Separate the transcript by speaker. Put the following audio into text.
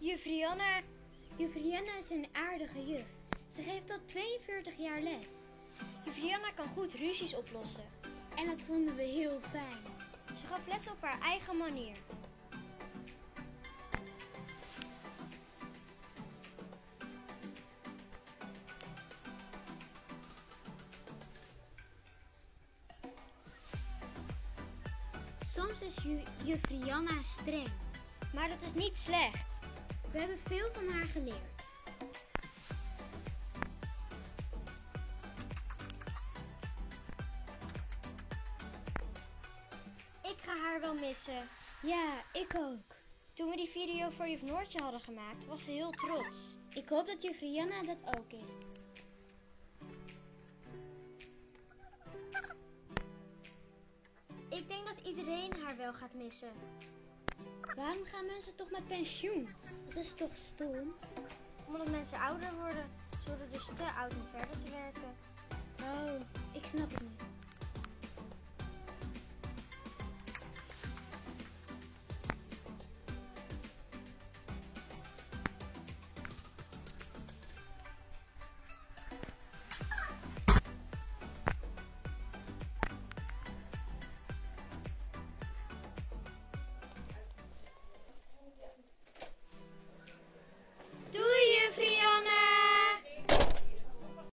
Speaker 1: Juf Rianna.
Speaker 2: Juf Rianna is een aardige juf. Ze geeft al 42 jaar les.
Speaker 1: Juf Rianna kan goed ruzies oplossen.
Speaker 2: En dat vonden we heel fijn.
Speaker 1: Ze gaf les op haar eigen manier.
Speaker 2: Soms is juf Rianna streng.
Speaker 1: Maar dat is niet slecht.
Speaker 2: We hebben veel van haar geleerd.
Speaker 1: Ik ga haar wel missen.
Speaker 2: Ja, ik ook.
Speaker 1: Toen we die video voor juf Noortje hadden gemaakt, was ze heel trots.
Speaker 2: Ik hoop dat juf Rianna dat ook is.
Speaker 1: Ik denk dat iedereen haar wel gaat missen.
Speaker 2: Waarom gaan mensen toch met pensioen? Dat is toch stom?
Speaker 1: Omdat mensen ouder worden. Ze worden dus te oud om verder te werken.
Speaker 2: Oh, ik snap het niet.